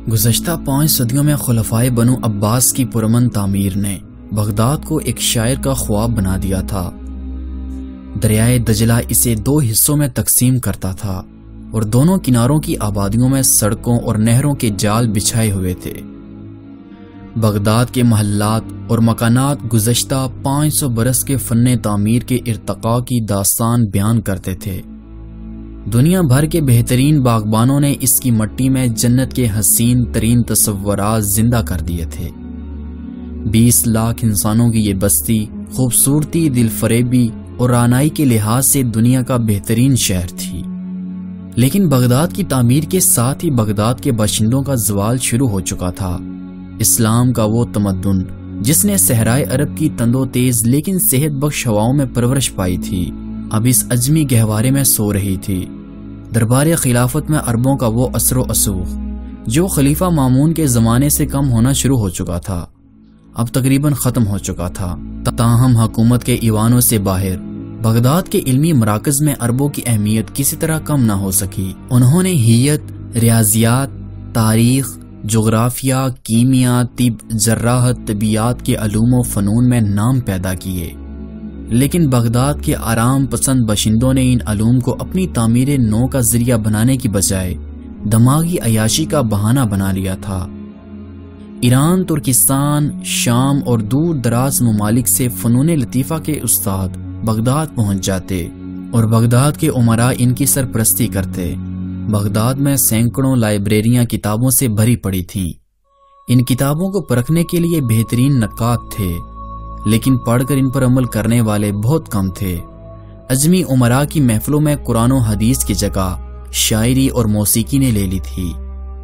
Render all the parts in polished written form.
گزشتہ 5 صدیوں میں خلفائے بنو عباس کی پرامن تعمیر نے بغداد کو ایک شاعر کا خواب بنا دیا تھا۔ دریائے دجلہ اسے 2 حصوں میں تقسیم کرتا تھا اور دونوں کناروں کی آبادیوں میں سڑکوں اور نہروں کے جال بچھائے ہوئے تھے۔ بغداد کے محلات اور مکانات گزشتہ 500 برس کے فن تعمیر کے ارتقاء کی داستان بیان کرتے تھے۔ دنیا بھر کے بہترین باغبانوں نے اس کی مٹی میں جنت کے حسین ترین تصورات زندہ کر دیے تھے۔ 20 لاکھ انسانوں کی یہ بستی خوبصورتی، دل فریبی اور رانائی کے لحاظ سے دنیا کا بہترین شہر تھی۔ لیکن بغداد کی تعمیر کے ساتھ ہی بغداد کے باشندوں کا زوال شروع ہو چکا تھا۔ اسلام کا وہ تمدن جس نے صحرائے عرب کی تندو تیز لیکن صحت بخش ہواؤں میں پرورش پائی تھی، اب اس عجمی گہوارے میں سو رہی تھی۔ دربار خلافت میں عربوں کا وہ اثر و رسوخ جو خلیفہ مامون کے زمانے سے کم ہونا شروع ہو چکا تھا، اب تقریباً ختم ہو چکا تھا۔ تاہم حکومت کے ایوانوں سے باہر بغداد کے علمی مراکز میں عربوں کی اہمیت کسی طرح کم نہ ہو سکی۔ انہوں نے حیت، ریاضیات، تاریخ، جغرافیہ، کیمیا، طب، جراحت، طبیعیات کے علوم و فنون میں نام پیدا کیے، لیکن بغداد کے آرام پسند باشندوں نے ان علوم کو اپنی تعمیر نو کا ذریعہ بنانے کی بجائے دماغی عیاشی کا بہانہ بنا لیا تھا۔ ایران، ترکستان، شام اور دور دراز ممالک سے فنون لطیفہ کے استاد بغداد پہنچ جاتے اور بغداد کے امراء ان کی سرپرستی کرتے۔ بغداد میں سینکڑوں لائبریریاں کتابوں سے بھری پڑی تھیں۔ ان کتابوں کو پرکھنے کے لیے بہترین نقاد تھے، لیکن پڑھ کر ان پر عمل کرنے والے بہت کم تھے۔ عجمی امراء کی محفلوں میں قرآن و حدیث کی جگہ شاعری اور موسیقی نے لے لی تھی۔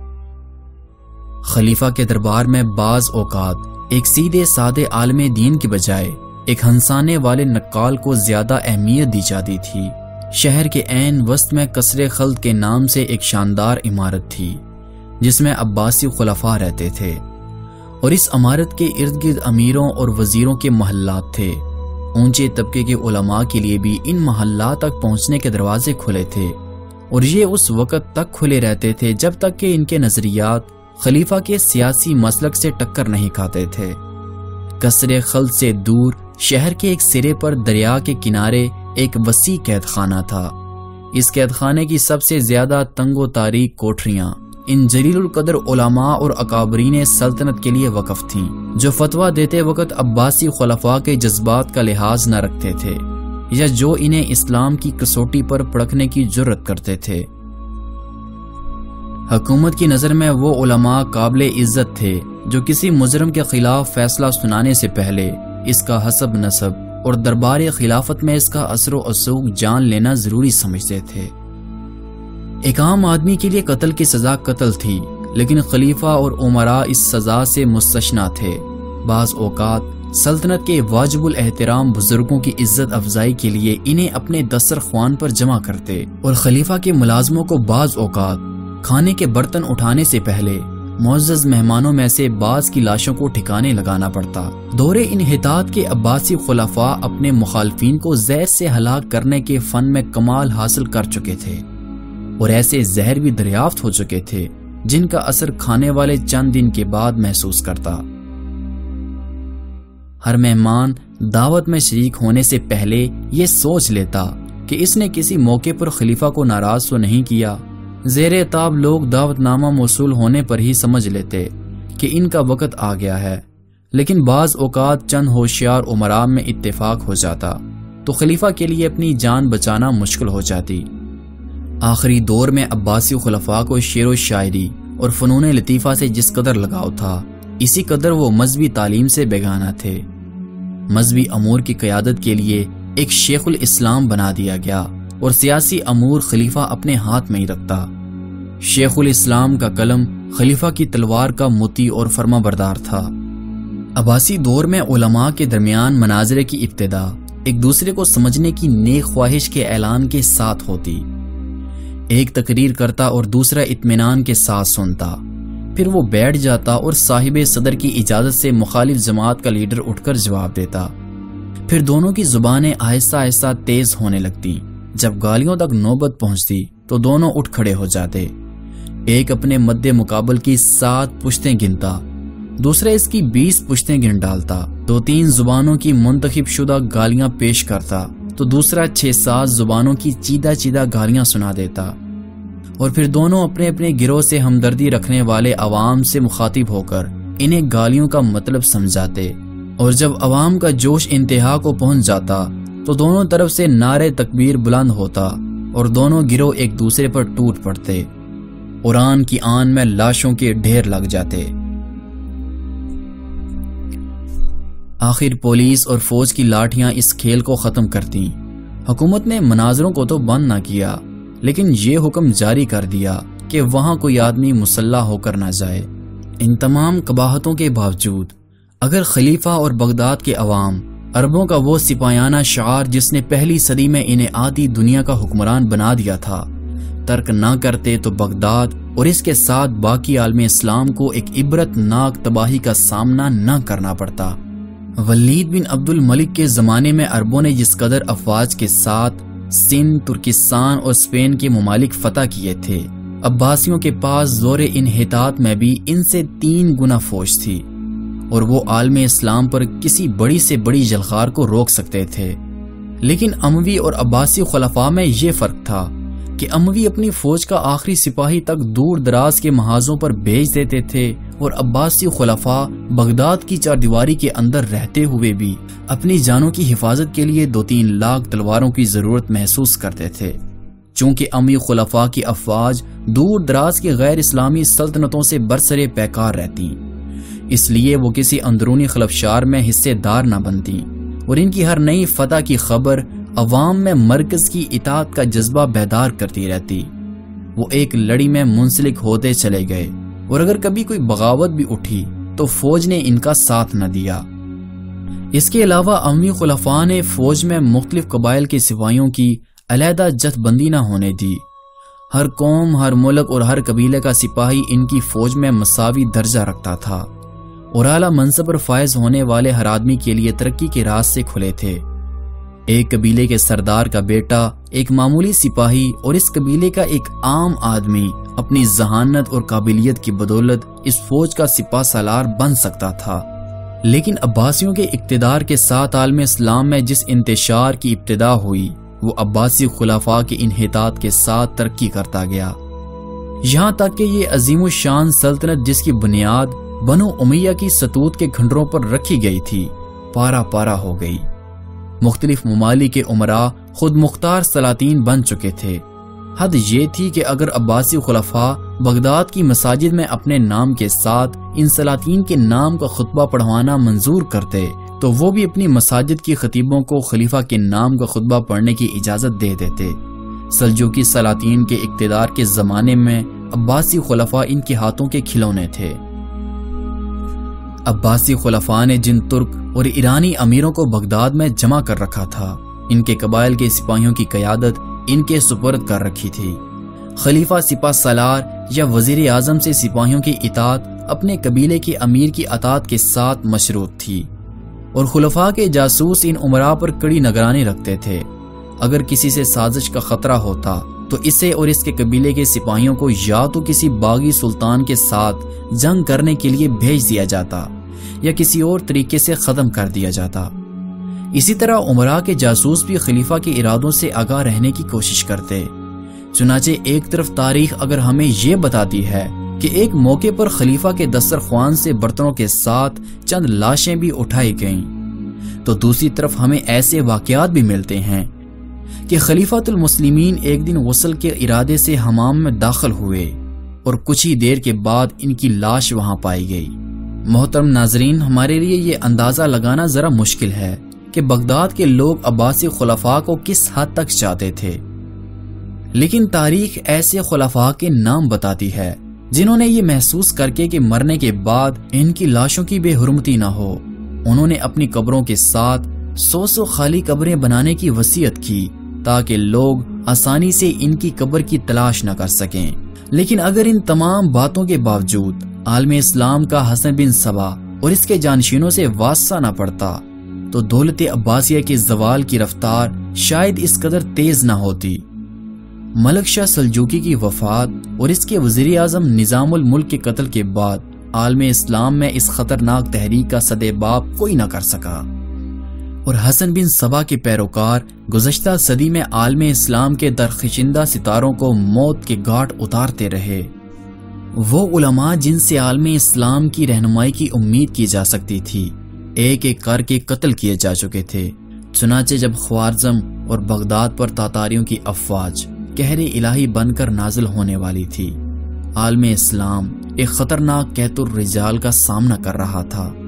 خلیفہ کے دربار میں بعض اوقات ایک سیدھے سادے عالم دین کی بجائے ایک ہنسانے والے نقال کو زیادہ اہمیت دی جاتی تھی۔ شہر کے عین وسط میں قصر خلد کے نام سے ایک شاندار عمارت تھی جس میں عباسی خلفاء رہتے تھے، اور اس عمارت کے ارد گرد امیروں اور وزیروں کے محلات تھے۔ اونچے طبقے کے علماء کے لیے بھی ان محلات تک پہنچنے کے دروازے کھلے تھے، اور یہ اس وقت تک کھلے رہتے تھے جب تک کہ ان کے نظریات خلیفہ کے سیاسی مسلک سے ٹکر نہیں کھاتے تھے۔ قصر خلد سے دور شہر کے ایک سرے پر دریا کے کنارے ایک وسیع قید خانہ تھا۔ اس قید خانے کی سب سے زیادہ تنگ و تاریک کوٹریاں ان جلیل القدر علماء اور اکابرین سلطنت کے لیے وقف تھیں، جو فتویٰ دیتے وقت عباسی خلفاء کے جذبات کا لحاظ نہ رکھتے تھے یا جو انہیں اسلام کی کسوٹی پر پرکھنے کی جرأت کرتے تھے۔ حکومت کی نظر میں وہ علماء قابل عزت تھے جو کسی مجرم کے خلاف فیصلہ سنانے سے پہلے اس کا حسب نسب اور دربار خلافت میں اس کا اثر و رسوخ جان لینا ضروری سمجھتے تھے۔ ایک عام آدمی کے لیے قتل کی سزا قتل تھی، لیکن خلیفہ اور امراء اس سزا سے مستثنی تھے۔ بعض اوقات سلطنت کے واجب الاحترام بزرگوں کی عزت افزائی کے لیے انہیں اپنے دسترخوان پر جمع کرتے، اور خلیفہ کے ملازموں کو بعض اوقات کھانے کے برتن اٹھانے سے پہلے معزز مہمانوں میں سے بعض کی لاشوں کو ٹھکانے لگانا پڑتا۔ دور انحطاط کے عباسی خلفاء اپنے مخالفین کو زہر سے ہلاک کرنے کے فن میں کمال حاصل کر چکے تھے، اور ایسے زہر بھی دریافت ہو چکے تھے جن کا اثر کھانے والے چند دن کے بعد محسوس کرتا۔ ہر مہمان دعوت میں شریک ہونے سے پہلے یہ سوچ لیتا کہ اس نے کسی موقع پر خلیفہ کو ناراض تو نہیں کیا۔ زیر تاب لوگ دعوت نامہ موصول ہونے پر ہی سمجھ لیتے کہ ان کا وقت آ گیا ہے، لیکن بعض اوقات چند ہوشیار امراء میں اتفاق ہو جاتا تو خلیفہ کے لیے اپنی جان بچانا مشکل ہو جاتی۔ آخری دور میں عباسی خلفاء کو شعر و شاعری اور فنون لطیفہ سے جس قدر لگاؤ تھا، اسی قدر وہ مذہبی تعلیم سے بیگانہ تھے۔ مذہبی امور کی قیادت کے لیے ایک شیخ الاسلام بنا دیا گیا، اور سیاسی امور خلیفہ اپنے ہاتھ میں ہی رکھتا۔ شیخ الاسلام کا قلم خلیفہ کی تلوار کا مطیع اور فرما بردار تھا۔ عباسی دور میں علماء کے درمیان مناظرے کی ابتدا ایک دوسرے کو سمجھنے کی نیک خواہش کے اعلان کے ساتھ ہوتی۔ ایک تقریر کرتا اور دوسرا اطمینان کے ساتھ سنتا، پھر وہ بیٹھ جاتا اور صاحب صدر کی اجازت سے مخالف جماعت کا لیڈر اٹھ کر جواب دیتا۔ پھر دونوں کی زبانیں آہستہ آہستہ تیز ہونے لگتی۔ جب گالیوں تک نوبت پہنچتی تو دونوں اٹھ کھڑے ہو جاتے۔ ایک اپنے مد مقابل کی 7 پشتیں گنتا، دوسرا اس کی 20 پشتیں گن ڈالتا، 2-3 زبانوں کی منتخب شدہ گالیاں پیش کرتا تو دوسرا 6-7 زبانوں کی چیدہ چیدہ گالیاں سنا دیتا، اور پھر دونوں اپنے اپنے گروہ سے ہمدردی رکھنے والے عوام سے مخاطب ہو کر انہیں گالیوں کا مطلب سمجھاتے، اور جب عوام کا جوش انتہا کو پہنچ جاتا تو دونوں طرف سے نعرے تکبیر بلند ہوتا اور دونوں گروہ ایک دوسرے پر ٹوٹ پڑتے، قرآن کی آن میں لاشوں کے ڈھیر لگ جاتے۔ آخر پولیس اور فوج کی لاٹھیاں اس کھیل کو ختم کرتی۔ حکومت نے مناظروں کو تو بند نہ کیا، لیکن یہ حکم جاری کر دیا کہ وہاں کوئی آدمی مسلح ہو کر نہ جائے۔ ان تمام قباحتوں کے باوجود اگر خلیفہ اور بغداد کے عوام عربوں کا وہ سپاہیانہ شعار جس نے پہلی صدی میں انہیں آدھی دنیا کا حکمران بنا دیا تھا ترک نہ کرتے تو بغداد اور اس کے ساتھ باقی عالم اسلام کو ایک عبرت ناک تباہی کا سامنا نہ کرنا پڑتا۔ ولید بن عبد الملک کے زمانے میں عربوں نے جس قدر افواج کے ساتھ سندھ، ترکستان اور اسپین کے ممالک فتح کیے تھے، عباسیوں کے پاس زور انحطاط میں بھی ان سے 3 گنا فوج تھی، اور وہ عالم اسلام پر کسی بڑی سے بڑی جلخار کو روک سکتے تھے۔ لیکن اموی اور عباسی خلفاء میں یہ فرق تھا کہ اموی اپنی فوج کا آخری سپاہی تک دور دراز کے محاذوں پر بھیج دیتے تھے، اور عباسی خلفاء بغداد کی چاردیواری کے اندر رہتے ہوئے بھی اپنی جانوں کی حفاظت کے لیے 2-3 لاکھ تلواروں کی ضرورت محسوس کرتے تھے۔ چونکہ اموی خلفاء کی افواج دور دراز کی غیر اسلامی سلطنتوں سے برسر پیکار رہتی، اس لیے وہ کسی اندرونی خلفشار میں حصے دار نہ بنتی، اور ان کی ہر نئی فتح کی خبر عوام میں مرکز کی اطاعت کا جذبہ بیدار کرتی رہتی۔ وہ ایک لڑی میں منسلک ہوتے چلے گئے، اور اگر کبھی کوئی بغاوت بھی اٹھی تو فوج نے ان کا ساتھ نہ دیا۔ اس کے علاوہ اموی خلفاء نے فوج میں مختلف قبائل کے سپاہیوں کی علیحدہ جتھ بندی نہ ہونے دی۔ ہر قوم، ہر ملک اور ہر قبیلے کا سپاہی ان کی فوج میں مساوی درجہ رکھتا تھا، اور اعلیٰ منصب پر فائز ہونے والے ہر آدمی کے لیے ترقی کے راستے کھلے تھے۔ ایک قبیلے کے سردار کا بیٹا ایک معمولی سپاہی اور اس قبیلے کا ایک عام آدمی اپنی ذہانت اور قابلیت کی بدولت اس فوج کا سپاہ سالار بن سکتا تھا۔ لیکن عباسیوں کے اقتدار کے ساتھ عالم اسلام میں جس انتشار کی ابتدا ہوئی وہ عباسی خلفاء کے انحطاط کے ساتھ ترقی کرتا گیا، یہاں تک کہ یہ عظیم الشان سلطنت جس کی بنیاد بنو امیہ کی ستوت کے کھنڈروں پر رکھی گئی تھی پارا پارا ہو گئی۔ مختلف ممالک کے امراء خود مختار سلاطین بن چکے تھے۔ حد یہ تھی کہ اگر عباسی خلفاء بغداد کی مساجد میں اپنے نام کے ساتھ ان سلاطین کے نام کا خطبہ پڑھوانا منظور کرتے تو وہ بھی اپنی مساجد کی خطیبوں کو خلیفہ کے نام کا خطبہ پڑھنے کی اجازت دے دیتے۔ سلجوقی سلاطین کے اقتدار کے زمانے میں عباسی خلفاء ان کے ہاتھوں کے کھلونے تھے۔ عباسی خلفاء نے جن ترک اور ایرانی امیروں کو بغداد میں جمع کر رکھا تھا، ان کے قبائل کے سپاہیوں کی قیادت ان کے سپرد کر رکھی تھی۔ خلیفہ سپاہ سالار یا وزیر اعظم سے سپاہیوں کی اطاعت اپنے قبیلے کے امیر کی اطاعت کے ساتھ مشروط تھی، اور خلفاء کے جاسوس ان امراء پر کڑی نگرانی رکھتے تھے۔ اگر کسی سے سازش کا خطرہ ہوتا تو اسے اور اس کے قبیلے کے سپاہیوں کو یا تو کسی باغی سلطان کے ساتھ جنگ کرنے کے لیے بھیج دیا جاتا یا کسی اور طریقے سے ختم کر دیا جاتا۔ اسی طرح امراء کے جاسوس بھی خلیفہ کے ارادوں سے آگاہ رہنے کی کوشش کرتے۔ چنانچہ ایک طرف تاریخ اگر ہمیں یہ بتاتی ہے کہ ایک موقع پر خلیفہ کے دسترخوان سے برتنوں کے ساتھ چند لاشیں بھی اٹھائی گئیں، تو دوسری طرف ہمیں ایسے واقعات بھی ملتے ہیں کہ خلیفۃ المسلمین ایک دن غسل کے ارادے سے حمام میں داخل ہوئے اور کچھ ہی دیر کے بعد ان کی لاش وہاں پائی گئی۔ محترم ناظرین، ہمارے لیے یہ اندازہ لگانا ذرا مشکل ہے کہ بغداد کے لوگ عباسی خلفاء کو کس حد تک چاہتے تھے، لیکن تاریخ ایسے خلفاء کے نام بتاتی ہے جنہوں نے یہ محسوس کر کے مرنے کے بعد ان کی لاشوں کی بے حرمتی نہ ہو، انہوں نے اپنی قبروں کے ساتھ 100 خالی قبریں بنانے کی وصیت کی تاکہ لوگ آسانی سے ان کی قبر کی تلاش نہ کر سکیں۔ لیکن اگر ان تمام باتوں کے باوجود عالم اسلام کا حسن بن صبا اور اس کے جانشینوں سے واسطہ نہ پڑتا تو دولت عباسیہ کے زوال کی رفتار شاید اس قدر تیز نہ ہوتی۔ ملک شاہ سلجوقی کی وفات اور اس کے وزیر اعظم نظام الملک کے قتل کے بعد عالم اسلام میں اس خطرناک تحریک کا سد باب کوئی نہ کر سکا، اور حسن بن صبا کے پیروکار گزشتہ صدی میں عالم اسلام کے درخشندہ ستاروں کو موت کے گھاٹ اتارتے رہے۔ وہ علماء جن سے عالم اسلام کی رہنمائی کی امید کی جا سکتی تھی، ایک ایک کر کے قتل کیے جا چکے تھے۔ چنانچہ جب خوارزم اور بغداد پر تاتاریوں کی افواج قہر الہی بن کر نازل ہونے والی تھی، عالم اسلام ایک خطرناک قحط الرجال کا سامنا کر رہا تھا۔